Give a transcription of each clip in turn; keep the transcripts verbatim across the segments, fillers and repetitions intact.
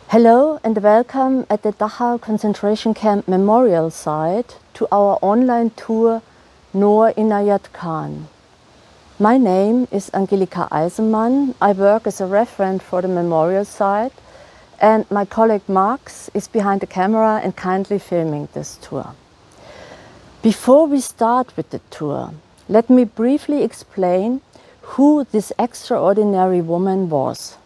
Hello and welcome at the Dachau concentration camp memorial site to our online tour Noor Inayat Khan. My name is Angelika Eisenmann. I work as a referent for the memorial site, and my colleague Max is behind the camera and kindly filming this tour. Before we start with the tour, let me briefly explain who this extraordinary woman was.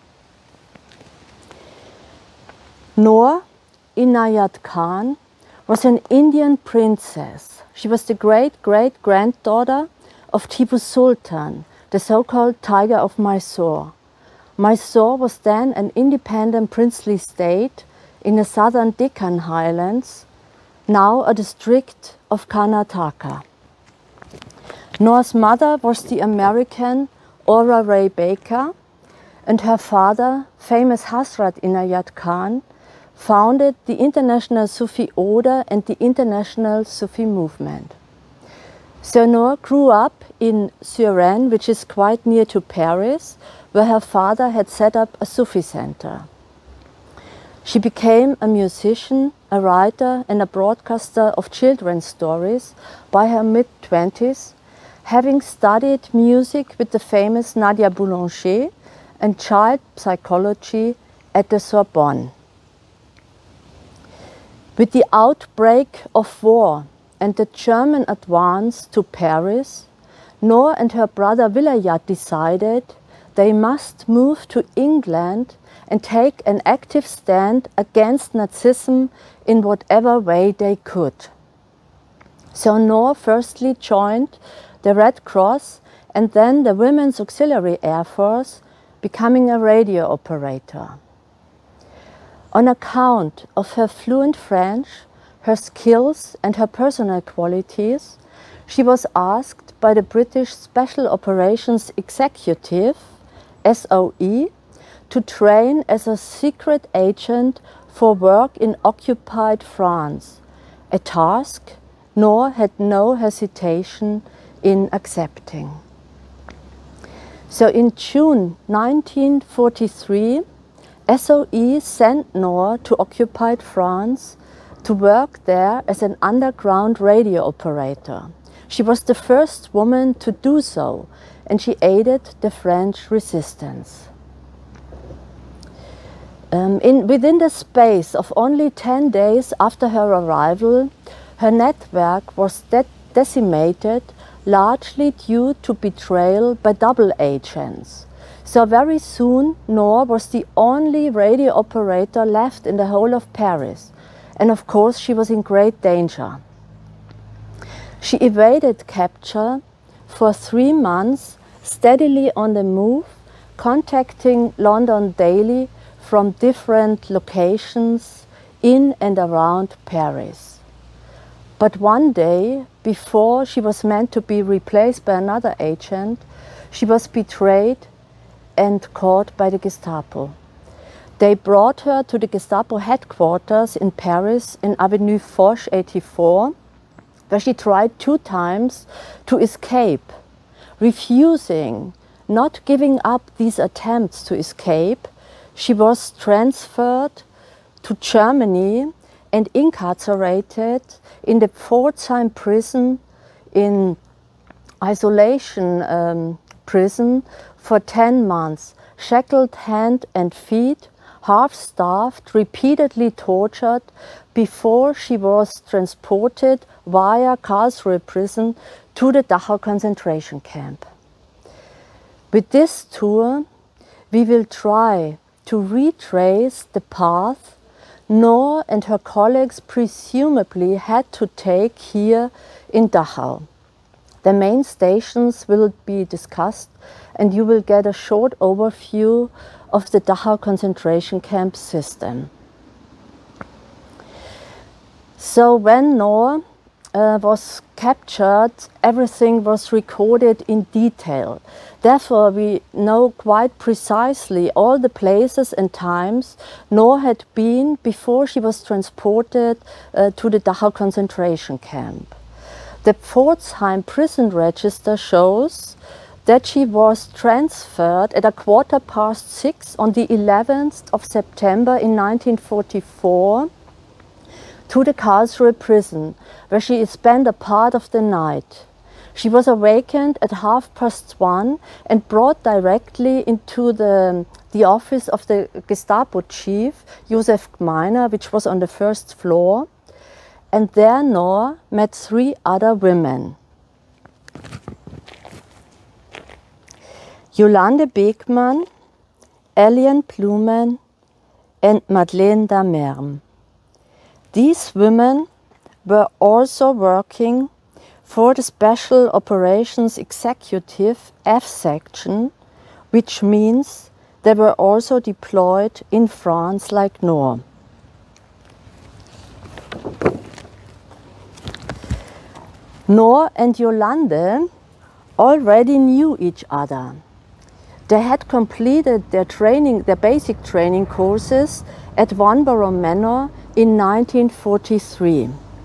Noor Inayat Khan was an Indian princess. She was the great-great-granddaughter of Tipu Sultan, the so-called Tiger of Mysore. Mysore was then an independent princely state in the southern Deccan highlands, now a district of Karnataka. Noor's mother was the American Aura Ray Baker, and her father, famous Hazrat Inayat Khan, founded the International Sufi Order and the International Sufi Movement. So Noor grew up in Suresnes, which is quite near to Paris, where her father had set up a Sufi center. She became a musician, a writer and a broadcaster of children's stories by her mid-twenties, having studied music with the famous Nadia Boulanger and child psychology at the Sorbonne. With the outbreak of war and the German advance to Paris, Noor and her brother Vilayat decided they must move to England and take an active stand against Nazism in whatever way they could. So Noor firstly joined the Red Cross and then the Women's Auxiliary Air Force, becoming a radio operator. On account of her fluent French, her skills and her personal qualities, she was asked by the British Special Operations Executive, S O E, to train as a secret agent for work in occupied France, a task Noor had no hesitation in accepting. So in June nineteen forty-three, S O E sent Noor to occupied France to work there as an underground radio operator. She was the first woman to do so, and she aided the French resistance. Um, in, within the space of only ten days after her arrival, her network was de decimated, largely due to betrayal by double agents. So very soon, Noor was the only radio operator left in the whole of Paris. And of course, she was in great danger. She evaded capture for three months, steadily on the move, contacting London daily from different locations in and around Paris. But one day, before she was meant to be replaced by another agent, she was betrayed and caught by the Gestapo. They brought her to the Gestapo headquarters in Paris in Avenue Foch eighty-four, where she tried two times to escape. Refusing, not giving up these attempts to escape, she was transferred to Germany and incarcerated in the Pforzheim prison, in isolation um, prison, for ten months, shackled hand and feet, half-starved, repeatedly tortured, before she was transported via Karlsruhe prison to the Dachau concentration camp. With this tour, we will try to retrace the path Noor and her colleagues presumably had to take here in Dachau. The main stations will be discussed, and you will get a short overview of the Dachau concentration camp system. So when Noor uh, was captured, everything was recorded in detail. Therefore, we know quite precisely all the places and times Noor had been before she was transported uh, to the Dachau concentration camp. The Pforzheim prison register shows that she was transferred at a quarter past six on the eleventh of September in nineteen forty-four to the Karlsruhe prison, where she spent a part of the night. She was awakened at half past one and brought directly into the, the office of the Gestapo chief, Josef Gmeiner, which was on the first floor, and there Noor met three other women. Yolande Beekman, Eliane Blumen, and Madeleine Damerme. These women were also working for the Special Operations Executive F section, which means they were also deployed in France like Noor. Noor and Yolande already knew each other. They had completed their training, their basic training courses at Wanborough Manor in nineteen forty-three.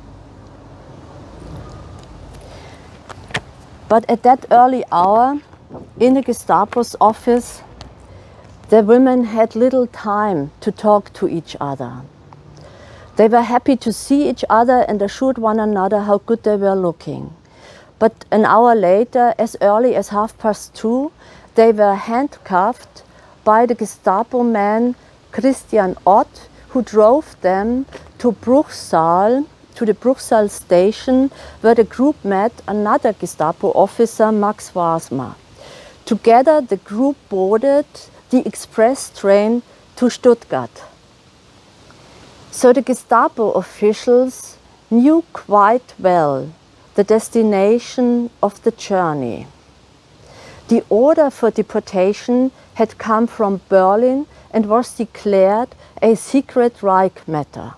But at that early hour, in the Gestapo's office, the women had little time to talk to each other. They were happy to see each other and assured one another how good they were looking. But an hour later, as early as half past two, they were handcuffed by the Gestapo man Christian Ott, who drove them to Bruchsal, to the Bruchsal station, where the group met another Gestapo officer, Max Wasmer. Together, the group boarded the express train to Stuttgart. So the Gestapo officials knew quite well the destination of the journey. The order for deportation had come from Berlin and was declared a secret Reich matter.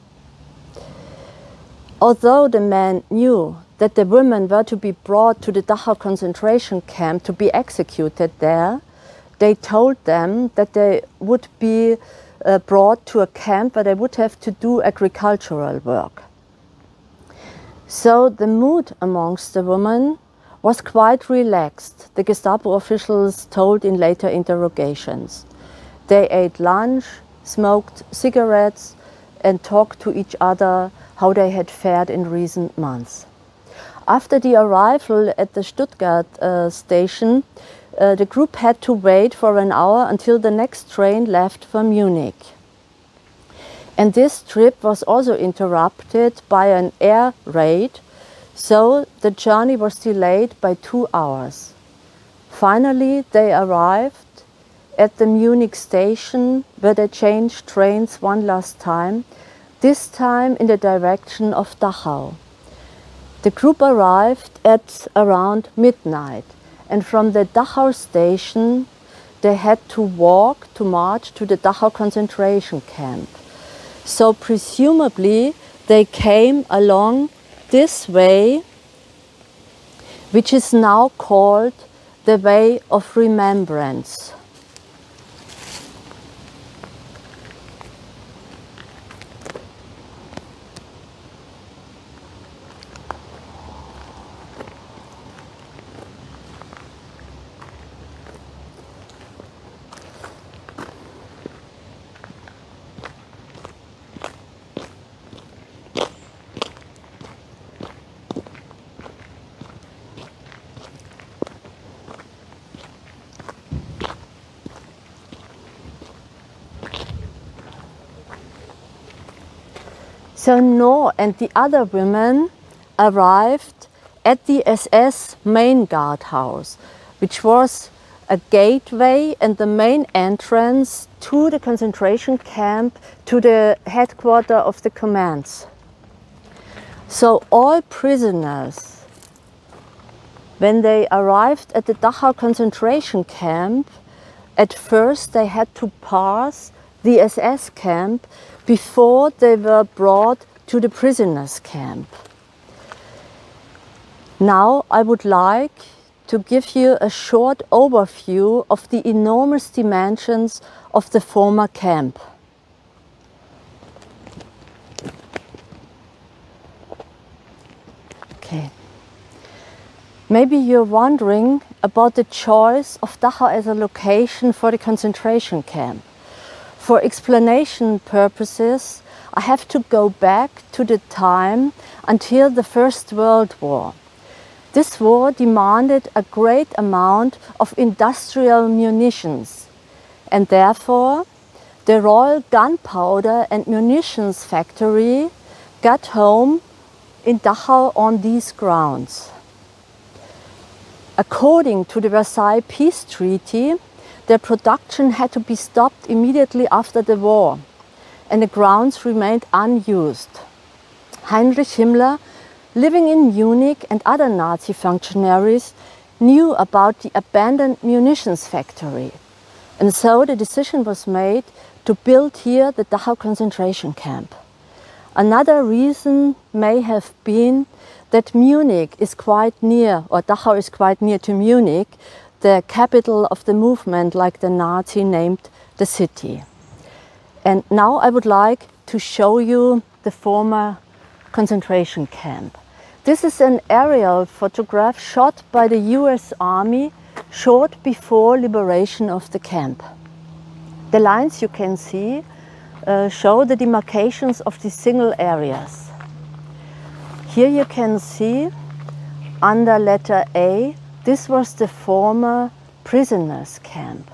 Although the men knew that the women were to be brought to the Dachau concentration camp to be executed there, they told them that they would be uh, brought to a camp where they would have to do agricultural work. So the mood amongst the women was quite relaxed, the Gestapo officials told in later interrogations. They ate lunch, smoked cigarettes, and talked to each other how they had fared in recent months. After the arrival at the Stuttgart uh, station, uh, the group had to wait for an hour until the next train left for Munich. And this trip was also interrupted by an air raid, so the journey was delayed by two hours. Finally, they arrived at the Munich station, where they changed trains one last time, this time in the direction of Dachau. The group arrived at around midnight, and from the Dachau station they had to walk to march to the Dachau concentration camp. So presumably they came along this way, which is now called the Way of Remembrance. So Noor and the other women arrived at the S S main guardhouse, which was a gateway and the main entrance to the concentration camp, to the headquarters of the commands. So all prisoners, when they arrived at the Dachau concentration camp, at first they had to pass the S S camp before they were brought to the prisoners' camp. Now I would like to give you a short overview of the enormous dimensions of the former camp. Okay. Maybe you're wondering about the choice of Dachau as a location for the concentration camp. For explanation purposes, I have to go back to the time until the First World War. This war demanded a great amount of industrial munitions, and therefore the Royal Gunpowder and Munitions Factory got home in Dachau on these grounds. According to the Versailles Peace Treaty, their production had to be stopped immediately after the war, and the grounds remained unused. Heinrich Himmler, living in Munich, and other Nazi functionaries knew about the abandoned munitions factory, and so the decision was made to build here the Dachau concentration camp. Another reason may have been that Munich is quite near, or Dachau is quite near to Munich, the capital of the movement, like the Nazi named the city. And now I would like to show you the former concentration camp. This is an aerial photograph shot by the U S Army short before liberation of the camp. The lines you can see uh, show the demarcations of the single areas. Here you can see under letter A, this was the former prisoners' camp.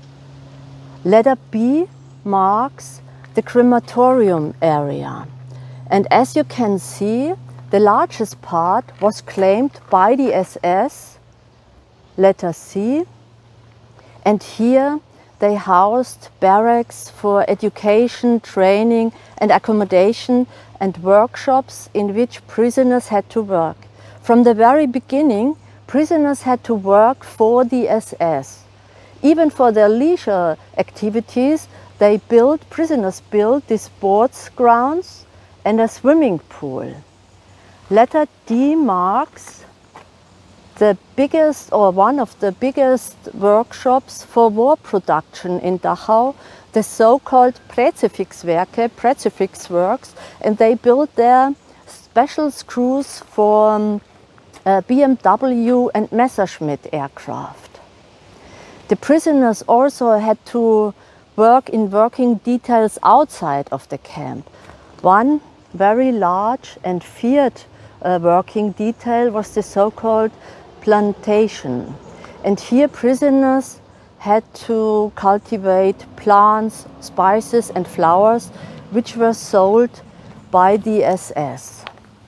Letter B marks the crematorium area. And as you can see, the largest part was claimed by the S S, letter C, and here they housed barracks for education, training and accommodation, and workshops in which prisoners had to work. From the very beginning, prisoners had to work for the S S. Even for their leisure activities, they built, prisoners built these sports grounds and a swimming pool. Letter D marks the biggest, or one of the biggest workshops for war production in Dachau, the so-called Präzifixwerke, Präzifix works, and they built there special screws for um, uh, B M W and Messerschmitt aircraft. The prisoners also had to work in working details outside of the camp. One very large and feared uh, working detail was the so-called plantation. And here prisoners had to cultivate plants, spices and flowers which were sold by the S S.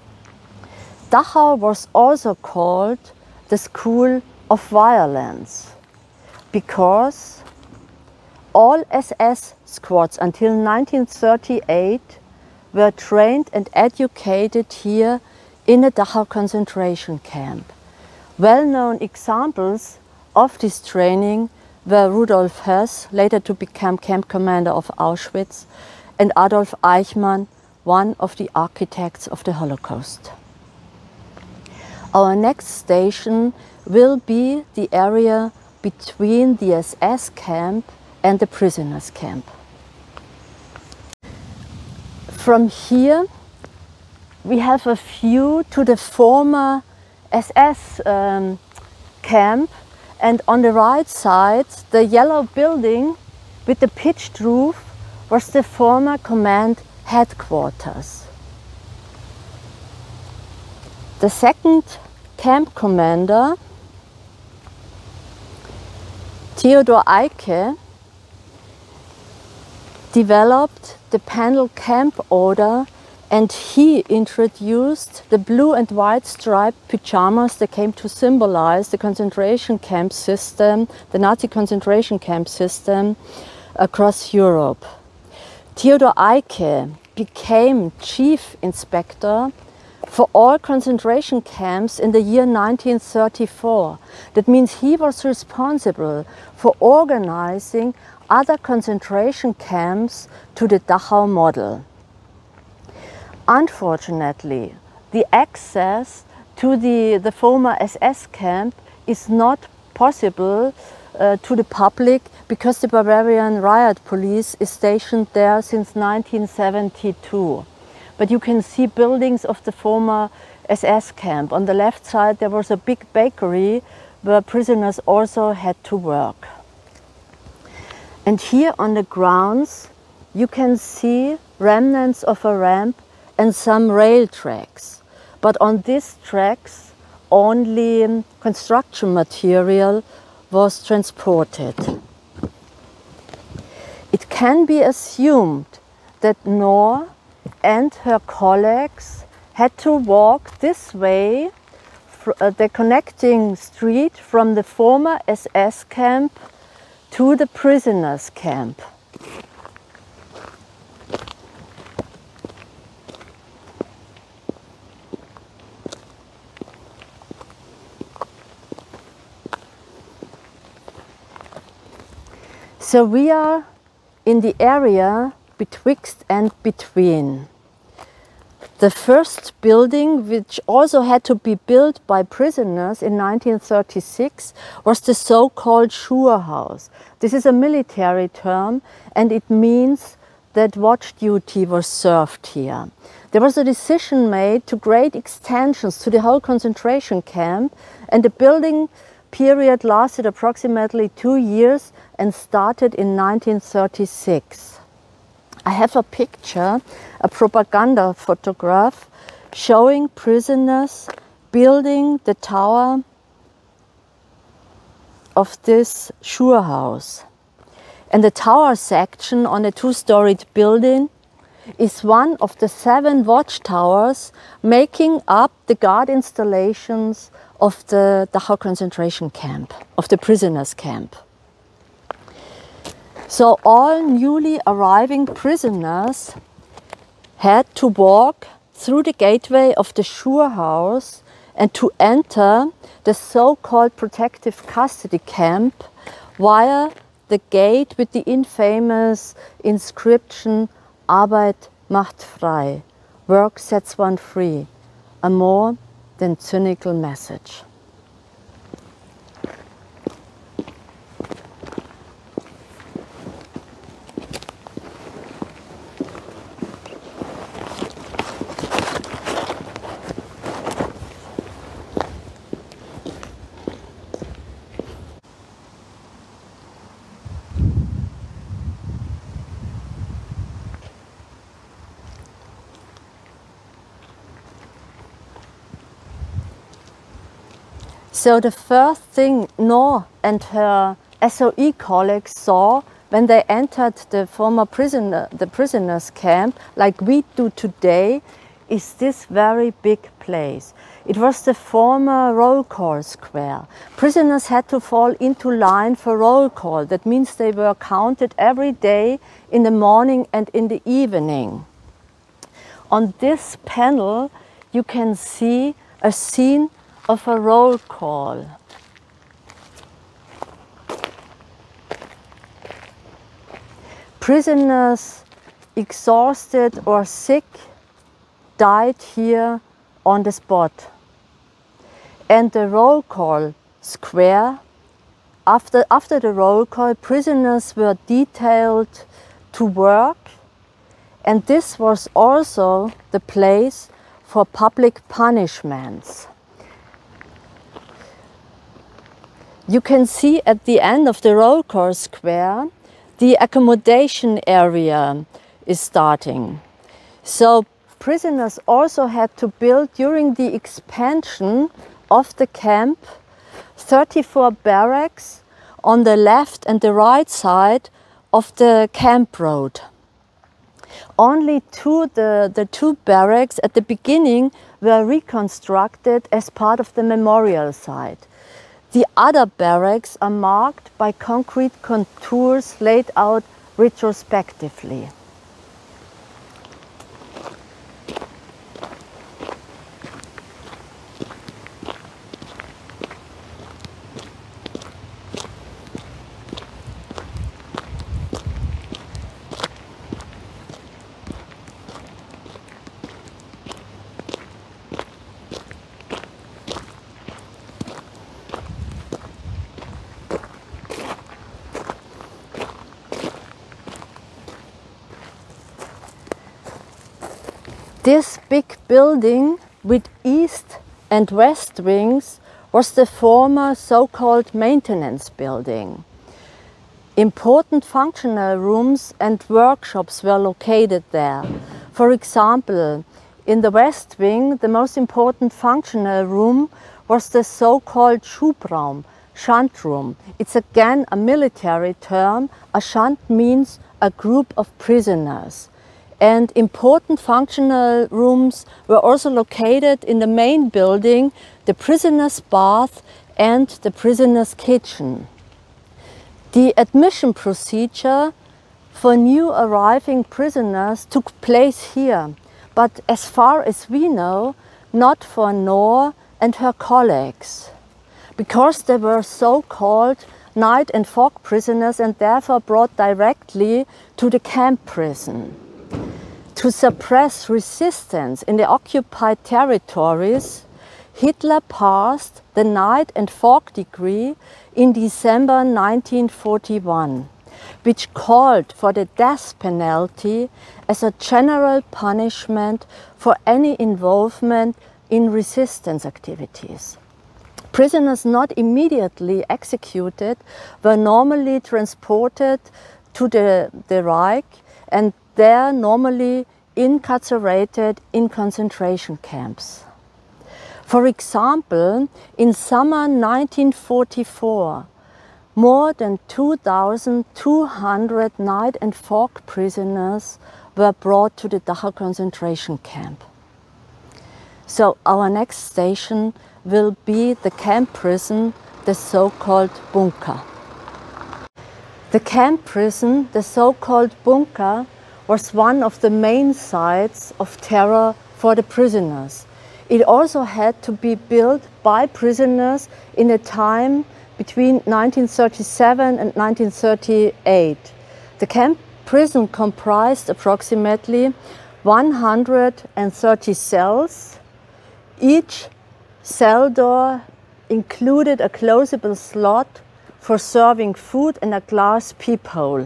Dachau was also called the School of Violence because all S S squads until nineteen thirty-eight were trained and educated here in a Dachau concentration camp. Well-known examples of this training were Rudolf Höss, later to become camp commander of Auschwitz, and Adolf Eichmann, one of the architects of the Holocaust. Our next station will be the area between the S S camp and the prisoners' camp. From here we have a view to the former S S um, camp, and on the right side the yellow building with the pitched roof was the former command headquarters. The second camp commander, Theodor Eicke, developed the panel camp order, and he introduced the blue and white striped pyjamas that came to symbolize the concentration camp system, the Nazi concentration camp system across Europe. Theodor Eicke became chief inspector for all concentration camps in the year nineteen thirty-four. That means he was responsible for organizing other concentration camps to the Dachau model. Unfortunately, the access to the, the former S S camp is not possible uh, to the public because the Bavarian riot police is stationed there since nineteen seventy-two. But you can see buildings of the former S S camp. On the left side there was a big bakery where prisoners also had to work. And here on the grounds you can see remnants of a ramp and some rail tracks. But on these tracks only construction material was transported. It can be assumed that Noor and her colleagues had to walk this way, uh, the connecting street from the former S S camp to the prisoners' camp. So we are in the area betwixt and between. The first building, which also had to be built by prisoners in nineteen thirty-six, was the so-called Schur House. This is a military term and it means that watch duty was served here. There was a decision made to great extensions to the whole concentration camp, and the building period lasted approximately two years and started in nineteen thirty-six. I have a picture, a propaganda photograph, showing prisoners building the tower of this Schur House. And the tower section on a two-storied building is one of the seven watchtowers making up the guard installations of the Dachau concentration camp, of the prisoners' camp. So all newly arriving prisoners had to walk through the gateway of the Schur House and to enter the so-called protective custody camp via the gate with the infamous inscription Arbeit macht frei, work sets one free, a more than cynical message. So the first thing Noor and her S O E colleagues saw when they entered the former prisoner, the prisoners' camp, like we do today, is this very big place. It was the former roll call square. Prisoners had to fall into line for roll call. That means they were counted every day in the morning and in the evening. On this panel you can see a scene of a roll call. Prisoners exhausted or sick died here on the spot. And the roll call square, after, after the roll call, prisoners were detailed to work, and this was also the place for public punishments. You can see at the end of the roll call square, the accommodation area is starting. So prisoners also had to build, during the expansion of the camp, thirty-four barracks on the left and the right side of the camp road. Only two, the, the two barracks at the beginning were reconstructed as part of the memorial site. The other barracks are marked by concrete contours laid out retrospectively. This big building with east and west wings was the former so-called maintenance building. Important functional rooms and workshops were located there. For example, in the west wing, the most important functional room was the so-called Schubraum, shunt room. It's again a military term. A shunt means a group of prisoners. And important functional rooms were also located in the main building, the prisoner's bath and the prisoner's kitchen. The admission procedure for new arriving prisoners took place here, but as far as we know, not for Noor and her colleagues, because they were so-called night and fog prisoners and therefore brought directly to the camp prison. To suppress resistance in the occupied territories, Hitler passed the night and fog decree in December nineteen forty-one, which called for the death penalty as a general punishment for any involvement in resistance activities. Prisoners not immediately executed were normally transported to the, the Reich and there normally incarcerated in concentration camps. For example, in summer nineteen forty-four, more than two thousand two hundred night and fog prisoners were brought to the Dachau concentration camp. So our next station will be the camp prison, the so-called Bunker. The camp prison, the so-called Bunker, was one of the main sites of terror for the prisoners. It also had to be built by prisoners in a time between nineteen thirty-seven and nineteen thirty-eight. The camp prison comprised approximately one hundred thirty cells. Each cell door included a closable slot for serving food and a glass peephole.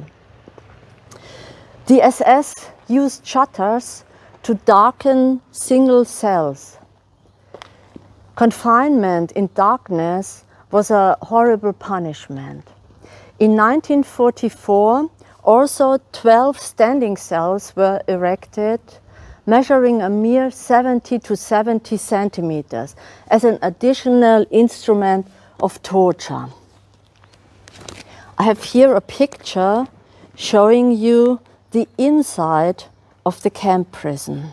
The S S used shutters to darken single cells. Confinement in darkness was a horrible punishment. In nineteen forty-four, also twelve standing cells were erected, measuring a mere seventy to seventy centimeters as an additional instrument of torture. I have here a picture showing you the inside of the camp prison.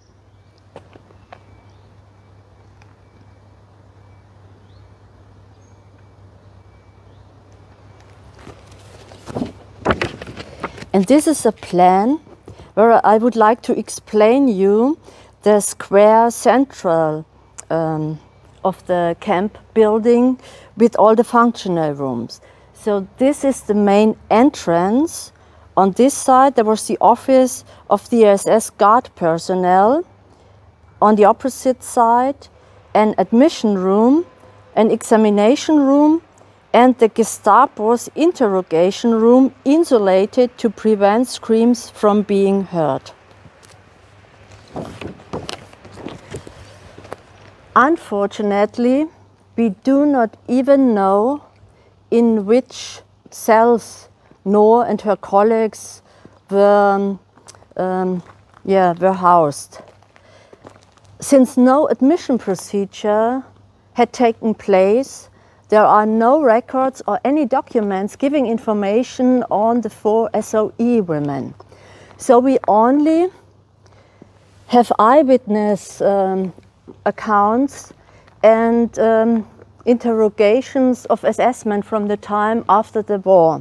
And this is a plan where I would like to explain you the square central um, of the camp building with all the functional rooms. So this is the main entrance. On this side there was the office of the S S guard personnel. On the opposite side, an admission room, an examination room, and the Gestapo's interrogation room, insulated to prevent screams from being heard. Unfortunately, we do not even know in which cells Noor and her colleagues were, um, yeah, were housed. Since no admission procedure had taken place, there are no records or any documents giving information on the four S O E women. So we only have eyewitness um, accounts and um, interrogations of S S men from the time after the war.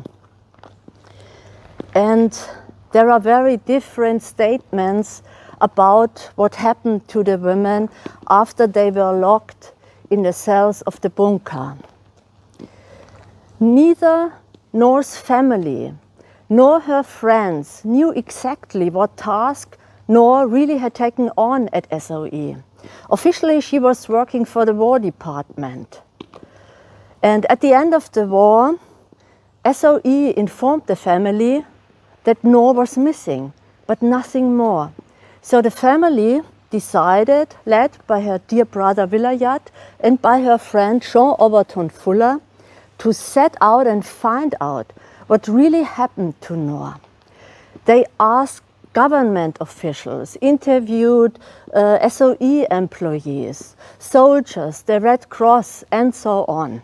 And there are very different statements about what happened to the women after they were locked in the cells of the bunker. Neither Noor's family nor her friends knew exactly what task Noor really had taken on at S O E. Officially, she was working for the War Department. And at the end of the war, S O E informed the family that Noor was missing, but nothing more. So the family decided, led by her dear brother Vilayat and by her friend Jean Overton Fuller, to set out and find out what really happened to Noor. They asked government officials, interviewed uh, S O E employees, soldiers, the Red Cross, and so on.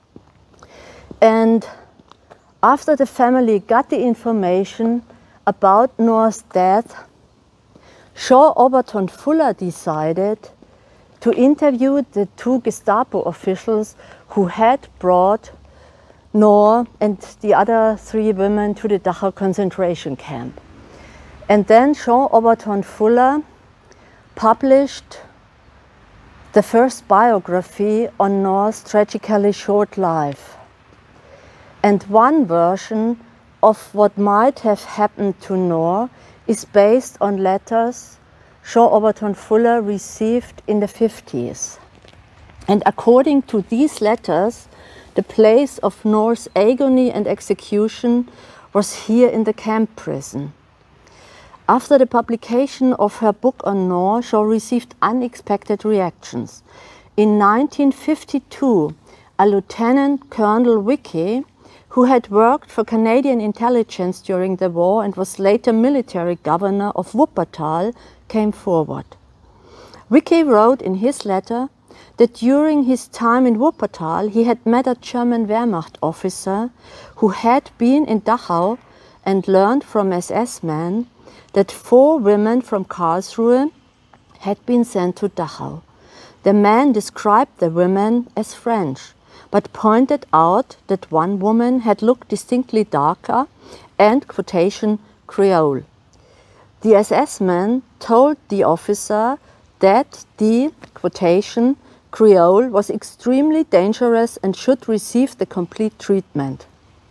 And after the family got the information about Noor's death, Jean Overton Fuller decided to interview the two Gestapo officials who had brought Noor and the other three women to the Dachau concentration camp. And then Jean Overton Fuller published the first biography on Noor's tragically short life. And one version of what might have happened to Noor is based on letters Jean Overton Fuller received in the fifties. And according to these letters, the place of Noor's agony and execution was here in the camp prison. After the publication of her book on Noor, Jean received unexpected reactions. In nineteen fifty-two, a Lieutenant Colonel Wicke, who had worked for Canadian intelligence during the war and was later military governor of Wuppertal, came forward. Wicke wrote in his letter that during his time in Wuppertal he had met a German Wehrmacht officer who had been in Dachau and learned from S S men that four women from Karlsruhe had been sent to Dachau. The man described the women as French, but pointed out that one woman had looked distinctly darker and, quotation, Creole. The S S man told the officer that the, quotation, Creole was extremely dangerous and should receive the complete treatment.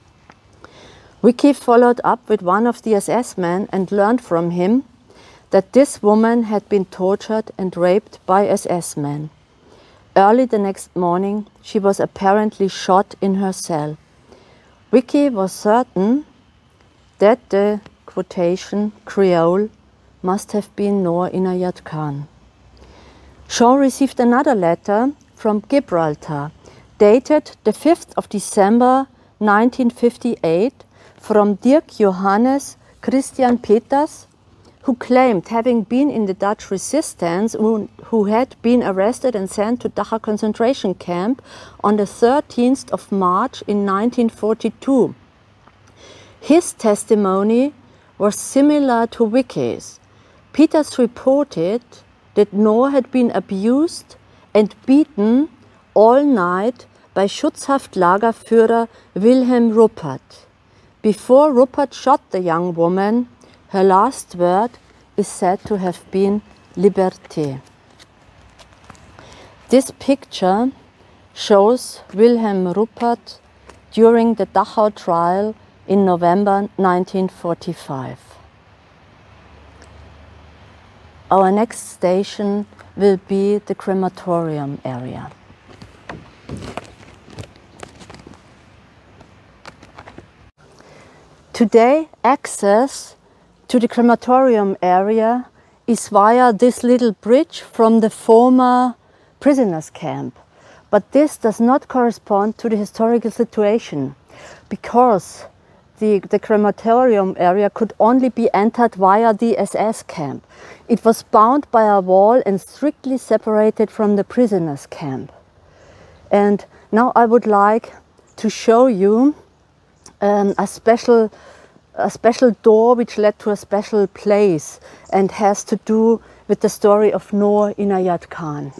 Wicke followed up with one of the S S men and learned from him that this woman had been tortured and raped by S S men. Early the next morning, she was apparently shot in her cell. Wicke was certain that the, quotation, Creole must have been Noor Inayat Khan. Jean received another letter from Gibraltar, dated the fifth of December nineteen fifty-eight, from Dirk Johannes Christian Peters, who claimed having been in the Dutch resistance, who, who had been arrested and sent to Dachau concentration camp on the thirteenth of March in nineteen forty-two. His testimony was similar to Wicke's. Peters reported that Noor had been abused and beaten all night by Schutzhaftlagerführer Wilhelm Ruppert. Before Ruppert shot the young woman, her last word is said to have been Liberté. This picture shows Wilhelm Ruppert during the Dachau trial in November nineteen forty-five. Our next station will be the crematorium area. Today, access to the crematorium area is via this little bridge from the former prisoners' camp. But this does not correspond to the historical situation, because the, the crematorium area could only be entered via the S S camp. It was bound by a wall and strictly separated from the prisoners' camp. And now I would like to show you um, a special a special door which led to a special place and has to do with the story of Noor Inayat Khan.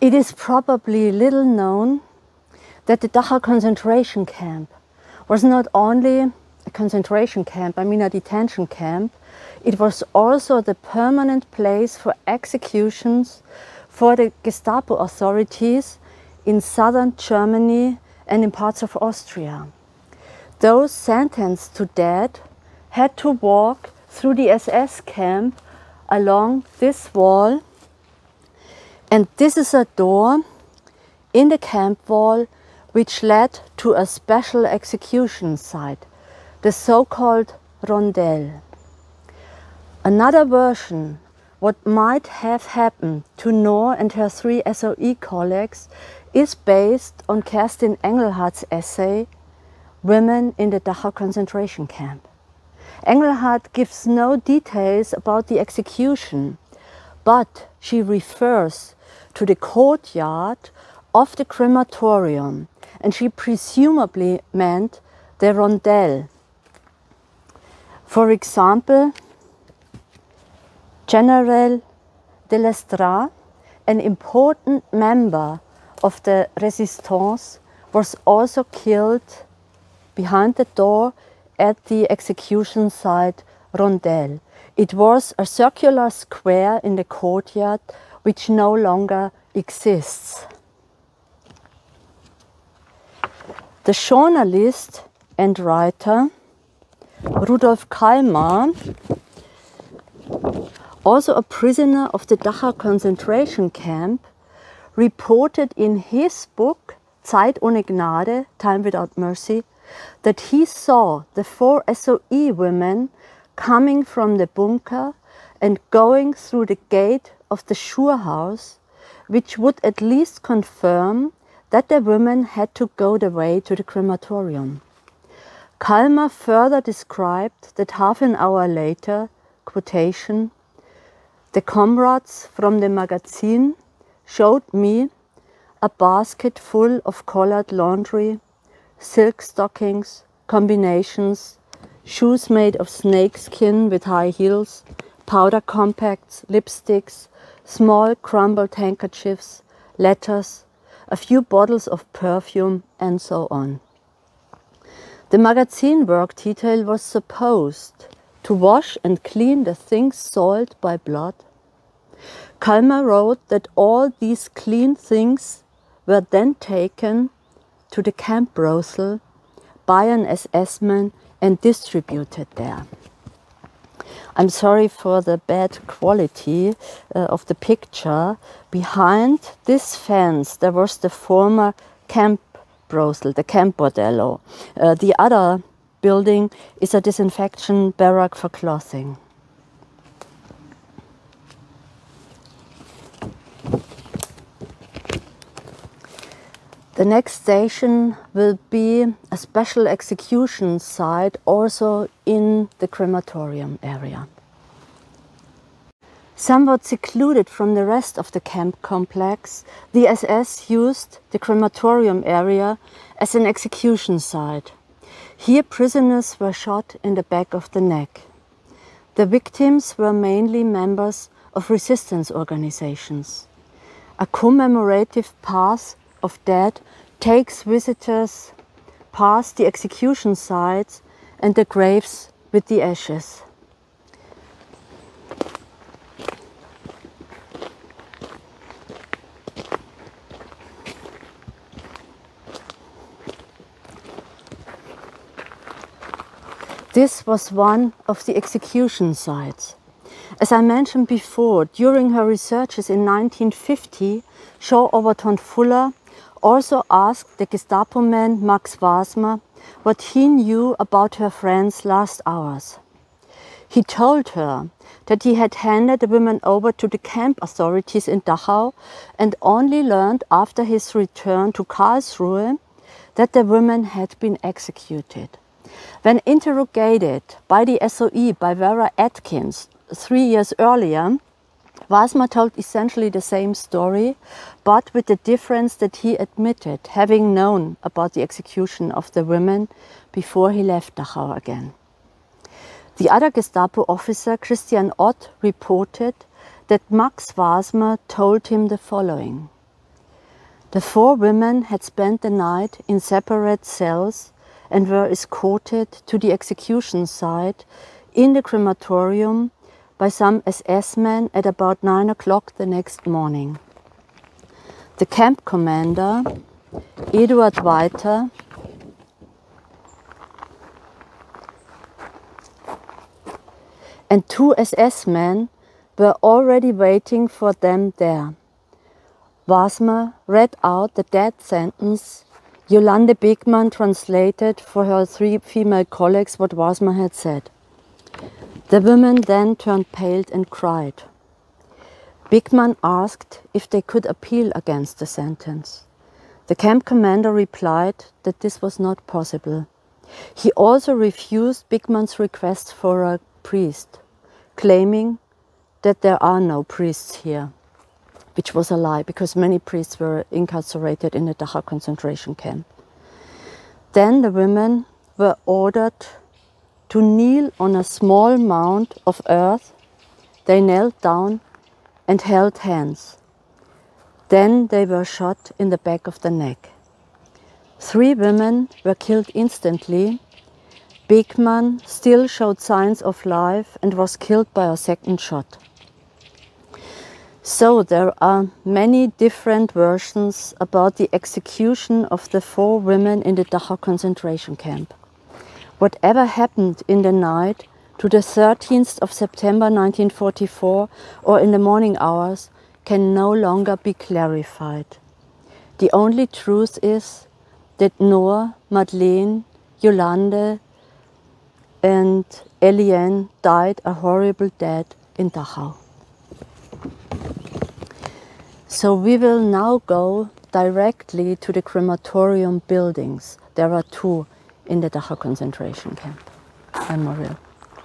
It is probably little known that the Dachau concentration camp was not only a concentration camp, I mean a detention camp, it was also the permanent place for executions for the Gestapo authorities in southern Germany and in parts of Austria. Those sentenced to death had to walk through the S S camp along this wall, and this is a door in the camp wall which led to a special execution site, the so-called Rondell. Another version, what might have happened to Noor and her three S O E colleagues, is based on Kerstin Engelhardt's essay, Women in the Dachau concentration camp. Engelhardt gives no details about the execution, but she refers to the courtyard of the crematorium, and she presumably meant the Rondell. For example, General de Lestat, an important member of the Resistance, was also killed behind the door at the execution site Rondell. It was a circular square in the courtyard which no longer exists. The journalist and writer Rudolf Kalmar, also a prisoner of the Dachau concentration camp, reported in his book Zeit ohne Gnade, Time Without Mercy, that he saw the four S O E women coming from the bunker and going through the gate of the Schur house, which would at least confirm that the women had to go the way to the crematorium. Kalmar further described that half an hour later, quotation, the comrades from the magazine showed me a basket full of colored laundry, silk stockings, combinations, shoes made of snakeskin with high heels, powder compacts, lipsticks, small crumpled handkerchiefs, letters, a few bottles of perfume, and so on. The magazine work detail was supposed to wash and clean the things soiled by blood. Kalmar wrote that all these clean things were then taken to the camp brothel by an S S man and distributed there. I'm sorry for the bad quality uh, of the picture. Behind this fence there was the former camp brothel, the camp bordello. Uh, the other building is a disinfection barrack for clothing. The next station will be a special execution site also in the crematorium area. Somewhat secluded from the rest of the camp complex, the S S used the crematorium area as an execution site. Here prisoners were shot in the back of the neck. The victims were mainly members of resistance organizations. A commemorative path of dead takes visitors past the execution sites and the graves with the ashes. This was one of the execution sites. As I mentioned before, during her researches in nineteen fifty, Jo Overton Fuller also asked the Gestapo man Max Wasmer what he knew about her friend's last hours. He told her that he had handed the women over to the camp authorities in Dachau and only learned after his return to Karlsruhe that the women had been executed. When interrogated by the S O E by Vera Atkins three years earlier, Wasmer told essentially the same story, but with the difference that he admitted having known about the execution of the women before he left Dachau again. The other Gestapo officer, Christian Ott, reported that Max Wasmer told him the following. The four women had spent the night in separate cells and were escorted to the execution site in the crematorium by some S S men at about nine o'clock the next morning. The camp commander, Eduard Weiter, and two S S men were already waiting for them there. Wasmer read out the death sentence. Yolande Bigman translated for her three female colleagues what Wasmer had said. The women then turned pale and cried. Bigman asked if they could appeal against the sentence. The camp commander replied that this was not possible. He also refused Bigman's request for a priest, claiming that there are no priests here, which was a lie because many priests were incarcerated in the Dachau concentration camp. Then the women were ordered to kneel on a small mound of earth. They knelt down and held hands. Then they were shot in the back of the neck. Three women were killed instantly. Bigman still showed signs of life and was killed by a second shot. So there are many different versions about the execution of the four women in the Dachau concentration camp. Whatever happened in the night to the thirteenth of September nineteen forty-four or in the morning hours can no longer be clarified. The only truth is that Noor, Madeleine, Yolande and Eliane died a horrible death in Dachau. So we will now go directly to the crematorium buildings. There are two in the Dachau concentration camp memorial.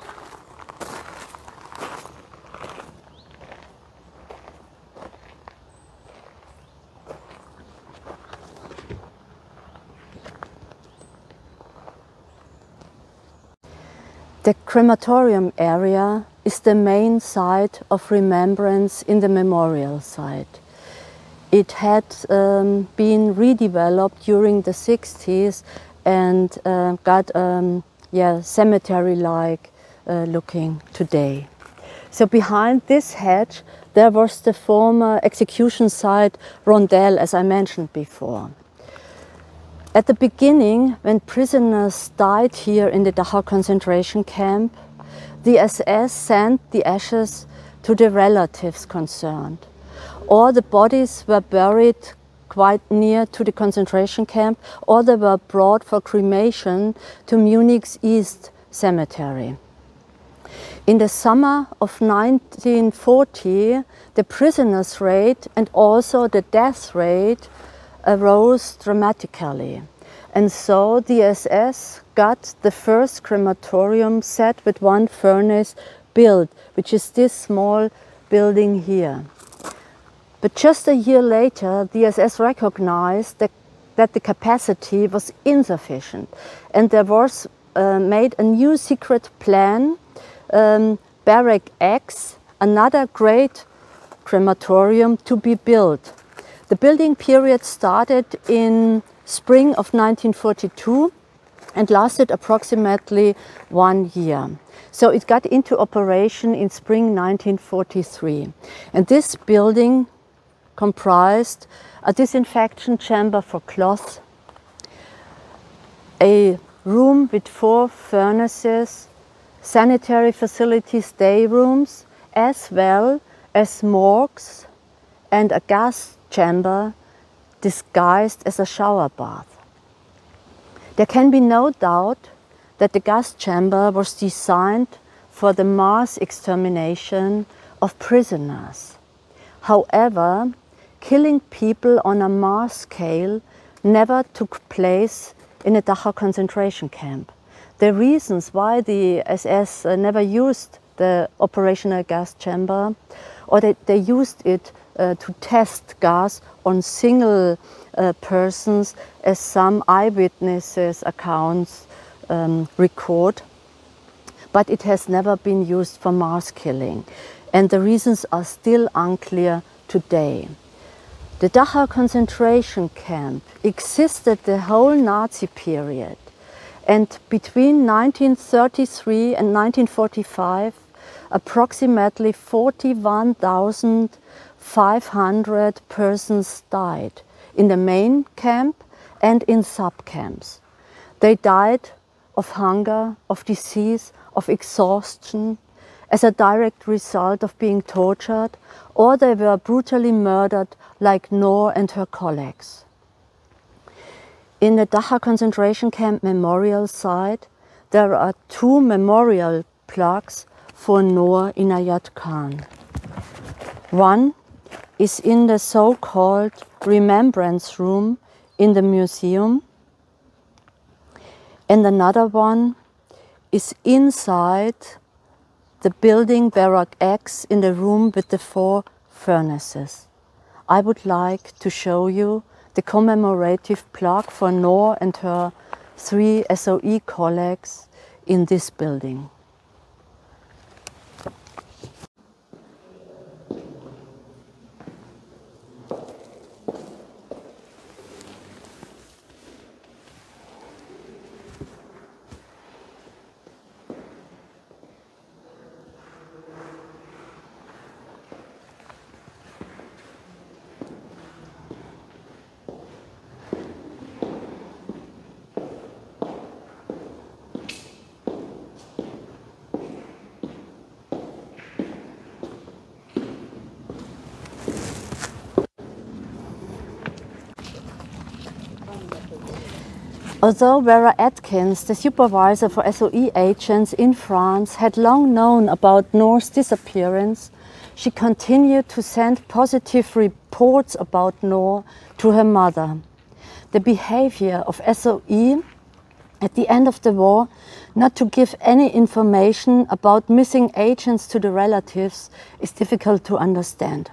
The crematorium area is the main site of remembrance in the memorial site. It had um, been redeveloped during the sixties and uh, got um, yeah, cemetery-like uh, looking today. So behind this hedge there was the former execution site Rondel, as I mentioned before. At the beginning, when prisoners died here in the Dachau concentration camp, the S S sent the ashes to the relatives concerned. Or the bodies were buried quite near to the concentration camp, or they were brought for cremation to Munich's East Cemetery. In the summer of nineteen forty, the prisoners' rate and also the death rate arose dramatically. And so the S S got the first crematorium set with one furnace built, which is this small building here. But just a year later, the S S recognized that, that the capacity was insufficient, and there was uh, made a new secret plan, um, Barrack X, another great crematorium to be built. The building period started in spring of nineteen forty-two and lasted approximately one year. So it got into operation in spring nineteen forty-three. And this building comprised a disinfection chamber for cloth, a room with four furnaces, sanitary facilities, day rooms, as well as morgues and a gas chamber disguised as a shower bath. There can be no doubt that the gas chamber was designed for the mass extermination of prisoners. However, killing people on a mass scale never took place in a Dachau concentration camp. The reasons why the S S never used the operational gas chamber, or they, they used it uh, to test gas on single uh, persons, as some eyewitnesses' accounts um, record, but it has never been used for mass killing. And the reasons are still unclear today. The Dachau concentration camp existed the whole Nazi period, and between nineteen thirty-three and nineteen forty-five, approximately forty-one thousand five hundred persons died in the main camp and in sub-camps. They died of hunger, of disease, of exhaustion, as a direct result of being tortured, or they were brutally murdered like Noor and her colleagues. In the Dachau concentration camp memorial site, there are two memorial plaques for Noor Inayat Khan. One is in the so-called remembrance room in the museum, and another one is inside the building Barrack X in the room with the four furnaces. I would like to show you the commemorative plaque for Noor and her three S O E colleagues in this building. Although Vera Atkins, the supervisor for S O E agents in France, had long known about Noor's disappearance, she continued to send positive reports about Noor to her mother. The behavior of S O E at the end of the war, not to give any information about missing agents to the relatives, is difficult to understand.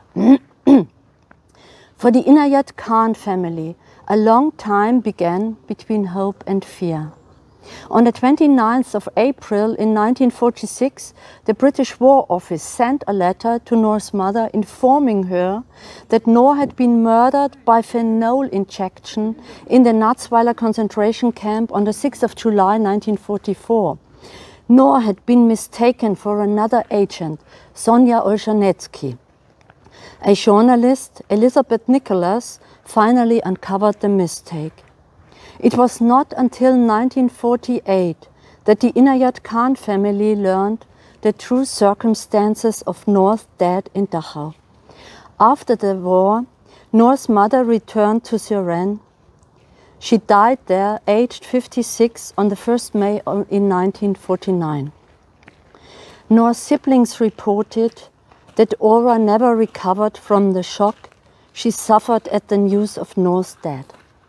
For the Inayat Khan family, a long time began between hope and fear. On the twenty-ninth of April in nineteen forty-six, the British War Office sent a letter to Noor's mother informing her that Noor had been murdered by phenol injection in the Natzweiler concentration camp on the sixth of July nineteen forty-four. Noor had been mistaken for another agent, Sonja Olshanetsky. A journalist, Elizabeth Nicholas, finally uncovered the mistake. It was not until nineteen forty-eight that the Inayat Khan family learned the true circumstances of Noor's death in Dachau. After the war, Noor's mother returned to Suresnes. She died there, aged fifty-six, on the first of May in nineteen forty-nine. Noor's siblings reported that Ora never recovered from the shock she suffered at the news of Noor's death.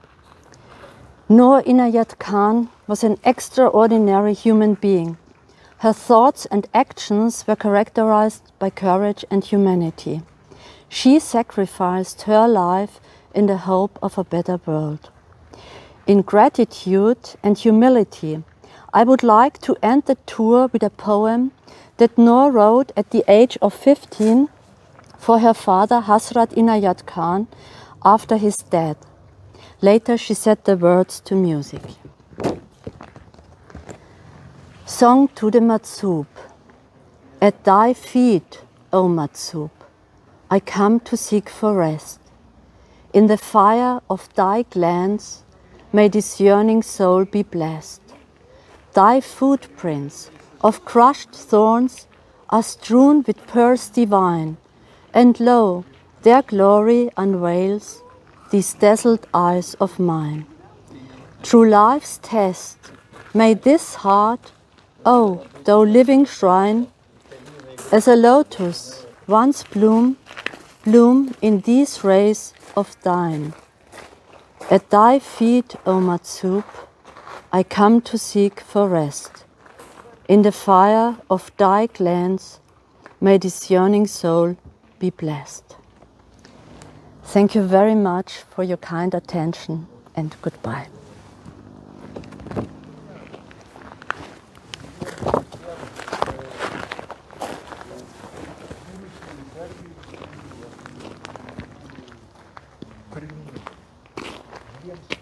Noor Inayat Khan was an extraordinary human being. Her thoughts and actions were characterized by courage and humanity. She sacrificed her life in the hope of a better world. In gratitude and humility, I would like to end the tour with a poem that Noor wrote at the age of fifteen for her father Hasrat Inayat Khan after his death. Later she set the words to music. Song to the Matsub. At thy feet, O Matsub, I come to seek for rest. In the fire of thy glance, may this yearning soul be blessed. Thy footprints of crushed thorns are strewn with pearls divine, and lo, their glory unveils these dazzled eyes of mine. Through life's test, may this heart, oh, thou living shrine, as a lotus once bloom, bloom in these rays of thine. At thy feet, O Matsub, I come to seek for rest. In the fire of thy glance, may this yearning soul be blessed. Thank you very much for your kind attention, and goodbye. Gründe.